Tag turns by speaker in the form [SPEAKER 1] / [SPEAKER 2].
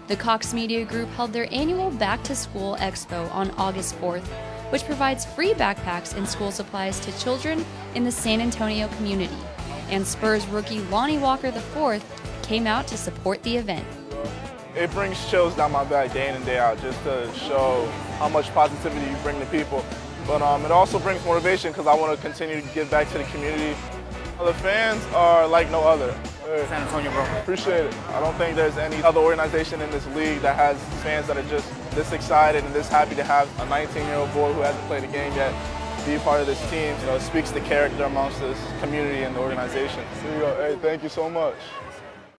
[SPEAKER 1] The Cox Media Group held their annual Back to School Expo on August 4th, which provides free backpacks and school supplies to children in the San Antonio community. And Spurs rookie Lonnie Walker IV came out to support the event.
[SPEAKER 2] It brings chills down my back day in and day out just to show how much positivity you bring to people. But it also brings motivation because I want to continue to give back to the community. The fans are like no other.
[SPEAKER 3] San Antonio, bro.
[SPEAKER 2] Appreciate it. I don't think there's any other organization in this league that has fans that are just this excited and this happy to have a 19-year-old boy who hasn't played a game yet be a part of this team. You know, it speaks to character amongst this community and the organization. Here you go. Hey, thank you so much.